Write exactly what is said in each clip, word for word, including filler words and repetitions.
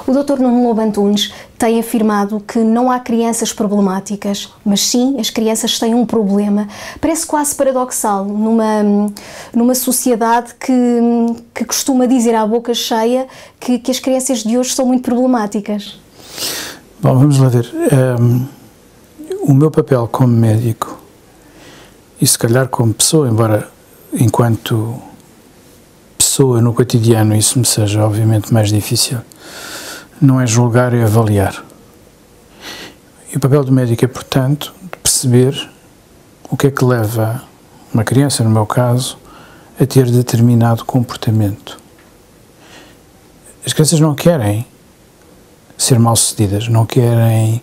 O doutor Nuno Lobo Antunes tem afirmado que não há crianças problemáticas, mas sim as crianças têm um problema. Parece quase paradoxal numa, numa sociedade que, que costuma dizer à boca cheia que, que as crianças de hoje são muito problemáticas. Bom, vamos lá ver. Um, o meu papel como médico, e se calhar como pessoa, embora enquanto pessoa no cotidiano isso me seja obviamente mais difícil, não é julgar, é avaliar. E o papel do médico é, portanto, de perceber o que é que leva uma criança, no meu caso, a ter determinado comportamento. As crianças não querem ser mal-sucedidas, não querem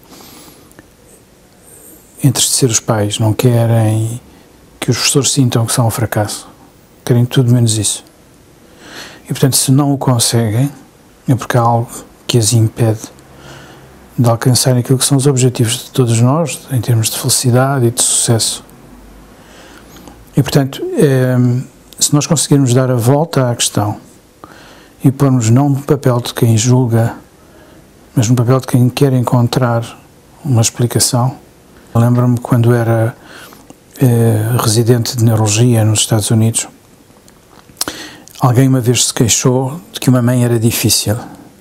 entristecer os pais, não querem que os professores sintam que são um fracasso. Querem tudo menos isso. E, portanto, se não o conseguem, é porque há algo que as impede de alcançar aquilo que são os objetivos de todos nós, em termos de felicidade e de sucesso. E, portanto, é, se nós conseguirmos dar a volta à questão e pormos não no papel de quem julga, mas no papel de quem quer encontrar uma explicação. Lembro-me quando era é, residente de neurologia nos Estados Unidos, alguém uma vez se queixou de que uma mãe era difícil.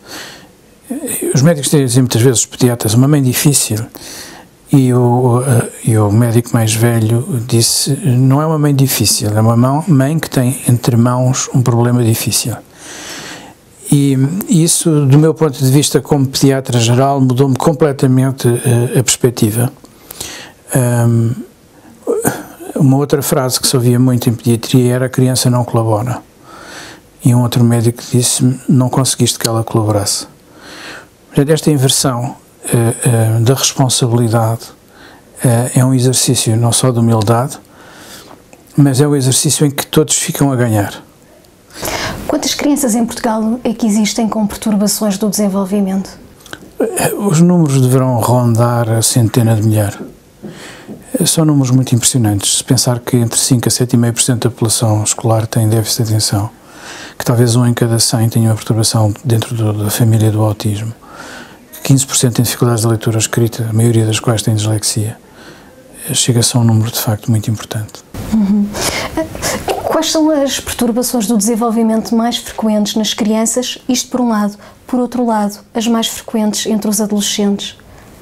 Os médicos dizem muitas vezes, os pediatras, uma mãe difícil, e o, e o médico mais velho disse, não é uma mãe difícil, é uma mãe que tem entre mãos um problema difícil. E isso, do meu ponto de vista como pediatra geral, mudou-me completamente a, a perspectiva. Um, uma outra frase que se ouvia muito em pediatria era: a criança não colabora. E um outro médico disse-me: não conseguiste que ela colaborasse. Esta inversão uh, uh, da responsabilidade uh, é um exercício não só de humildade, mas é um exercício em que todos ficam a ganhar. Quantas crianças em Portugal é que existem com perturbações do desenvolvimento? Os números deverão rondar a centena de milhares. São números muito impressionantes. Se pensar que entre cinco a sete vírgula cinco por cento da população escolar tem déficit de atenção, que talvez um em cada cem tenha uma perturbação dentro do, da família do autismo, que quinze por cento tem dificuldades de leitura ou escrita, a maioria das quais tem dislexia, chega-se a um número de facto muito importante. Uhum. Quais são as perturbações do desenvolvimento mais frequentes nas crianças? Isto por um lado. Por outro lado, as mais frequentes entre os adolescentes?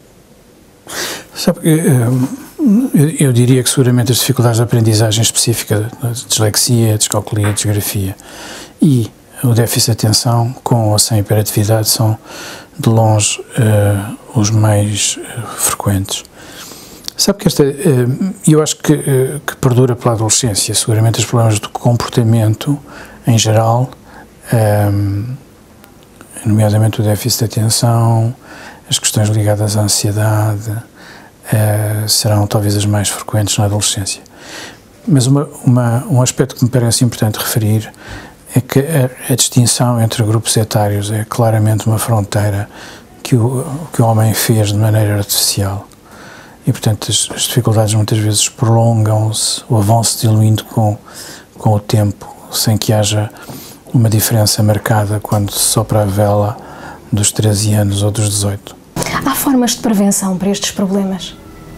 Sabe, eu, eu diria que seguramente as dificuldades de aprendizagem específica, a dislexia, a descalculia, a disgrafia e o déficit de atenção com ou sem hiperatividade são de longe uh, os mais uh, frequentes. Sabe que esta, uh, eu acho que, uh, que perdura pela adolescência, seguramente os problemas do comportamento em geral, um, nomeadamente o déficit de atenção, as questões ligadas à ansiedade, uh, serão talvez as mais frequentes na adolescência. Mas uma, uma, um aspecto que me parece importante referir é que a, a distinção entre grupos etários é claramente uma fronteira que o, que o homem fez de maneira artificial. E, portanto, as, as dificuldades muitas vezes prolongam-se, o avanço diluindo com, com o tempo, sem que haja uma diferença marcada quando se sopra a vela dos treze anos ou dos dezoito. Há formas de prevenção para estes problemas?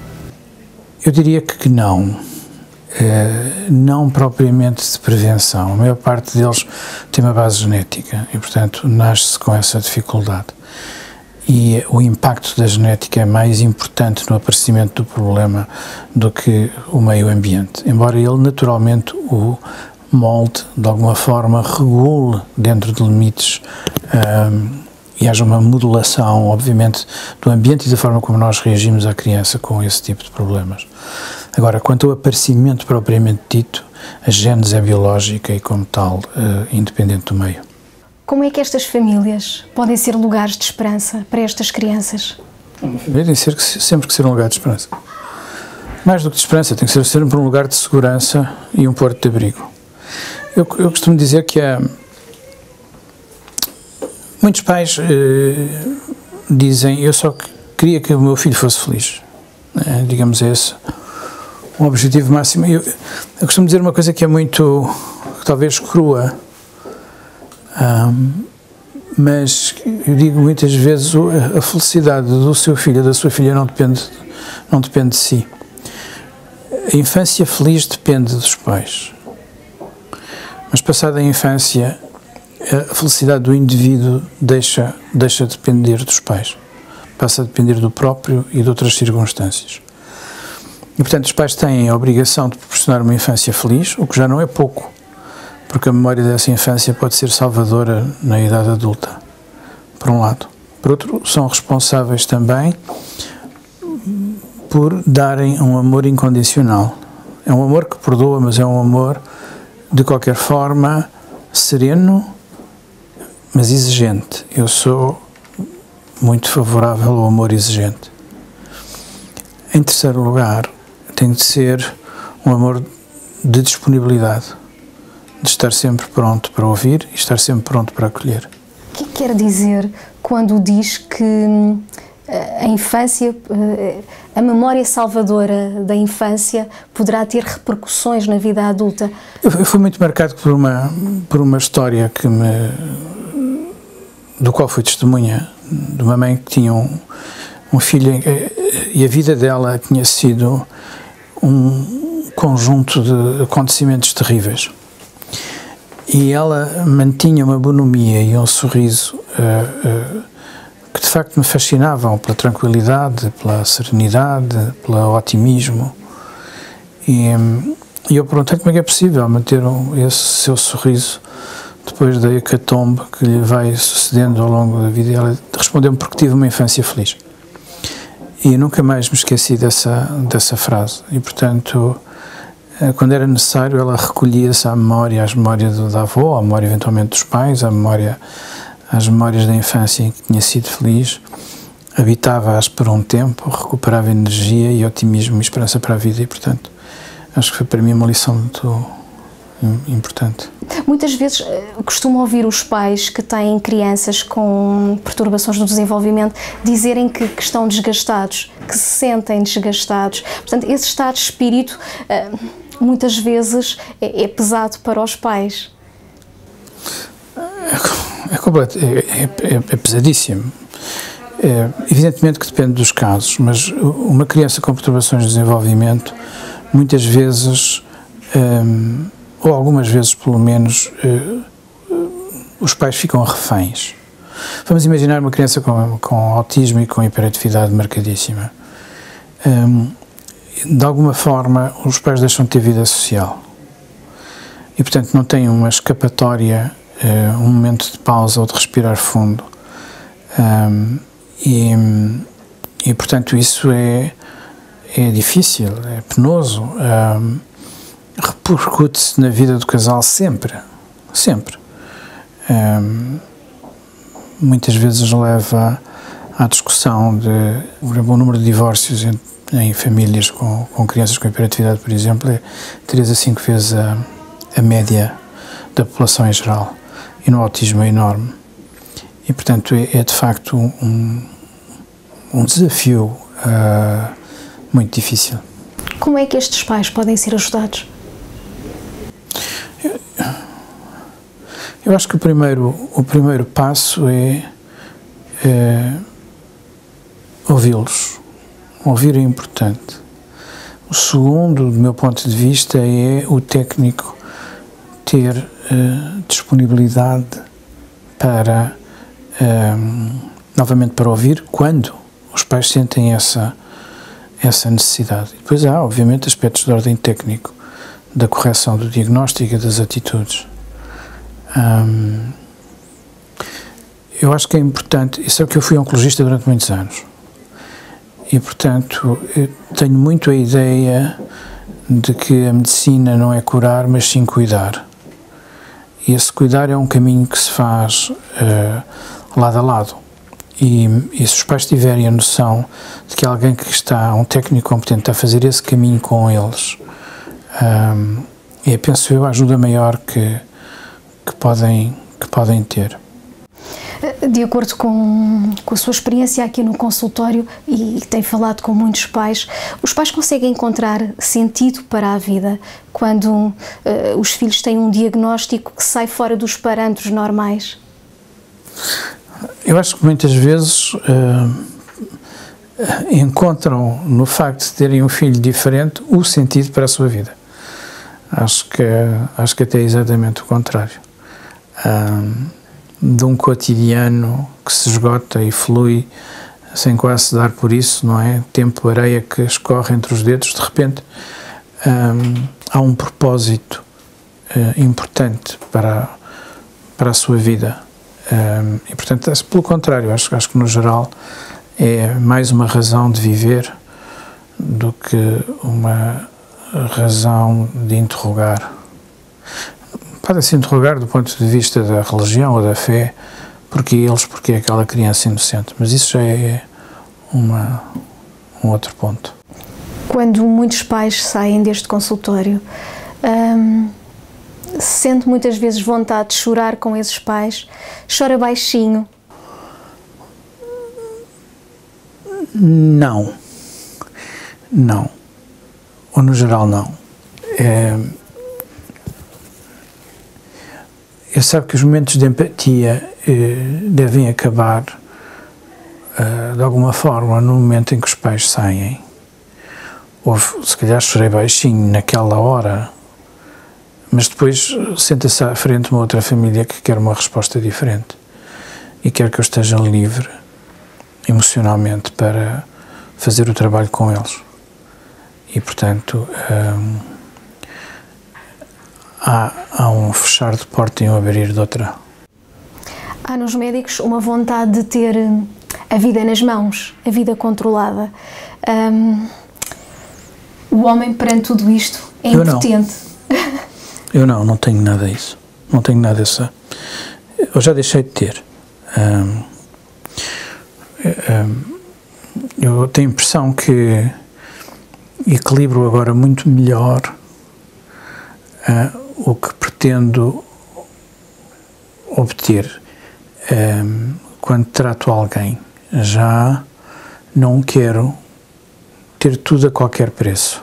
Eu diria que não. Uh, não propriamente de prevenção. A maior parte deles tem uma base genética e, portanto, nasce-se com essa dificuldade. E o impacto da genética é mais importante no aparecimento do problema do que o meio ambiente, embora ele naturalmente o molde, de alguma forma, regule dentro de limites um, e haja uma modulação, obviamente, do ambiente e da forma como nós reagimos à criança com esse tipo de problemas. Agora, quanto ao aparecimento propriamente dito, a gênese é biológica e, como tal, uh, independente do meio. Como é que estas famílias podem ser lugares de esperança para estas crianças? Uma família tem que ser, sempre que ser um lugar de esperança. Mais do que de esperança, tem que ser sempre um lugar de segurança e um porto de abrigo. Eu, eu costumo dizer que há muitos pais eh, dizem: eu só queria que o meu filho fosse feliz. É, digamos esse um objetivo máximo. Eu, eu costumo dizer uma coisa que é muito, talvez crua, um, mas eu digo muitas vezes a felicidade do seu filho, da sua filha, não depende, não depende de si. A infância feliz depende dos pais, mas passada a infância, a felicidade do indivíduo deixa, deixa de depender dos pais, passa a depender do próprio e de outras circunstâncias. E, portanto, os pais têm a obrigação de proporcionar uma infância feliz, o que já não é pouco, porque a memória dessa infância pode ser salvadora na idade adulta, por um lado. Por outro, são responsáveis também por darem um amor incondicional. É um amor que perdoa, mas é um amor, de qualquer forma, sereno, mas exigente. Eu sou muito favorável ao amor exigente. Em terceiro lugar, tem de ser um amor de disponibilidade, de estar sempre pronto para ouvir e estar sempre pronto para acolher. O que quer dizer quando diz que a infância, a memória salvadora da infância poderá ter repercussões na vida adulta? Eu fui muito marcado por uma, por uma história que me, do qual fui testemunha, de uma mãe que tinha um, um filho e a vida dela tinha sido um conjunto de acontecimentos terríveis. E ela mantinha uma bonomia e um sorriso uh, uh, que de facto me fascinavam pela tranquilidade, pela serenidade, pelo otimismo. E, um, e eu perguntei como é que é possível manter um, esse seu sorriso depois da hecatombe que lhe vai sucedendo ao longo da vida. E ela respondeu-me: porque tive uma infância feliz. E nunca mais me esqueci dessa, dessa frase. E, portanto, quando era necessário, ela recolhia-se à memória, às memórias da avó, à memória eventualmente dos pais, à memória, às memórias da infância em que tinha sido feliz, habitava-as por um tempo, recuperava energia e otimismo e esperança para a vida. E, portanto, acho que foi para mim uma lição muito importante. Muitas vezes costumo ouvir os pais que têm crianças com perturbações no desenvolvimento dizerem que, que estão desgastados, que se sentem desgastados. Portanto, esse estado de espírito muitas vezes é, é pesado para os pais. É, é, completo, é, é, é pesadíssimo. É, evidentemente que depende dos casos, mas uma criança com perturbações de desenvolvimento, muitas vezes, hum, ou algumas vezes pelo menos, hum, os pais ficam reféns. Vamos imaginar uma criança com, com autismo e com hiperatividade marcadíssima. Hum, de alguma forma, os pais deixam de ter vida social e, portanto, não têm uma escapatória, uh, um momento de pausa ou de respirar fundo. Um, e, e, portanto, isso é, é difícil, é penoso, um, repercute-se na vida do casal sempre, sempre. Um, muitas vezes leva à discussão de um bom número de divórcios entre em famílias com, com crianças com hiperatividade, por exemplo, é três a cinco vezes a, a média da população em geral. E no autismo é enorme. E, portanto, é, é de facto um, um desafio uh, muito difícil. Como é que estes pais podem ser ajudados? Eu, eu acho que o primeiro, o primeiro passo é, é ouvi-los. Ouvir é importante. O segundo, do meu ponto de vista, é o técnico ter uh, disponibilidade para, um, novamente, para ouvir quando os pais sentem essa, essa necessidade. E depois há, obviamente, aspectos de ordem técnico, da correção do diagnóstico e das atitudes. Um, eu acho que é importante, isso é porque eu fui oncologista durante muitos anos. E, portanto, eu tenho muito a ideia de que a medicina não é curar, mas sim cuidar. E esse cuidar é um caminho que se faz uh, lado a lado. E, e se os pais tiverem a noção de que alguém que está, um técnico competente, a fazer esse caminho com eles, um, é, penso eu, a ajuda maior que, que, podem, que podem ter. De acordo com, com a sua experiência aqui no consultório e tem falado com muitos pais, os pais conseguem encontrar sentido para a vida quando uh, os filhos têm um diagnóstico que sai fora dos parâmetros normais? Eu acho que muitas vezes uh, encontram no facto de terem um filho diferente o sentido para a sua vida. Acho que, acho que até é exatamente o contrário. Uh, de um cotidiano que se esgota e flui sem quase se dar por isso, não é? Tempo, areia que escorre entre os dedos, de repente um, há um propósito uh, importante para, para a sua vida. Um, e, portanto, pelo contrário, acho, acho que no geral é mais uma razão de viver do que uma razão de interrogar. Pode-se interrogar do ponto de vista da religião ou da fé, porque eles, porque é aquela criança inocente, mas isso já é uma, um outro ponto. Quando muitos pais saem deste consultório, hum, sente muitas vezes vontade de chorar com esses pais, chora baixinho? Não, não, ou no geral não. É, eu sabe que os momentos de empatia eh, devem acabar eh, de alguma forma no momento em que os pais saem. Ou se calhar chorei baixinho naquela hora, mas depois senta-se à frente uma outra família que quer uma resposta diferente e quer que eu esteja livre emocionalmente para fazer o trabalho com eles. E, portanto, hum, há, há um fechar de porta e um abrir de outra. Há nos médicos uma vontade de ter a vida nas mãos, a vida controlada. Hum, o homem, perante tudo isto, é eu impotente. Não. Eu não, não tenho nada disso. Não tenho nada disso. Eu já deixei de ter. Hum, hum, eu tenho a impressão que equilibro agora muito melhor uh, o que pretendo obter um, quando trato alguém. Já não quero ter tudo a qualquer preço.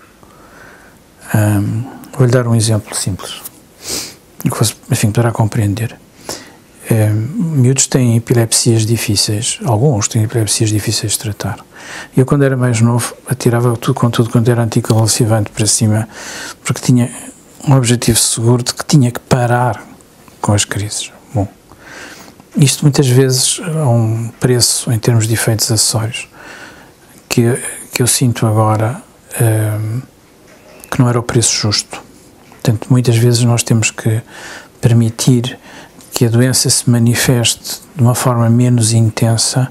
Um, vou-lhe dar um exemplo simples, que fosse, enfim, para compreender. Um, miúdos têm epilepsias difíceis, alguns têm epilepsias difíceis de tratar. Eu, quando era mais novo, atirava tudo com tudo quando era anticonvulsivante para cima, porque tinha um objetivo seguro de que tinha que parar com as crises. Bom, isto muitas vezes é um preço em termos de efeitos acessórios que, que eu sinto agora um, que não era o preço justo. Portanto, muitas vezes nós temos que permitir que a doença se manifeste de uma forma menos intensa,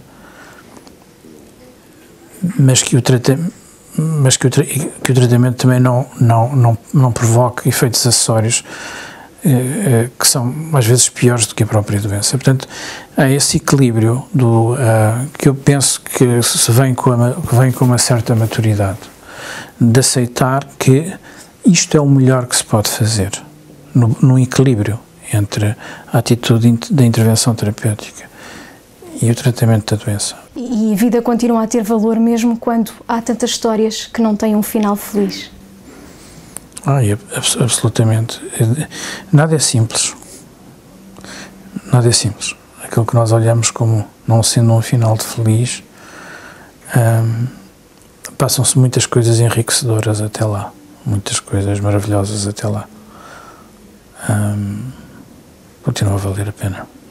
mas que o, trata mas que o, tra que o tratamento também não, não, não, não provoque efeitos acessórios eh, eh, que são às vezes piores do que a própria doença. Portanto, há esse equilíbrio do, uh, que eu penso que se vem com, a, que vem com uma certa maturidade, de aceitar que isto é o melhor que se pode fazer, no, no equilíbrio entre a atitude da intervenção terapêutica e o tratamento da doença. E a vida continua a ter valor mesmo quando há tantas histórias que não têm um final feliz? Ah, absolutamente. Nada é simples. Nada é simples. Aquilo que nós olhamos como não sendo um final de feliz, hum, passam-se muitas coisas enriquecedoras até lá. Muitas coisas maravilhosas até lá. Hum, continua a valer a pena.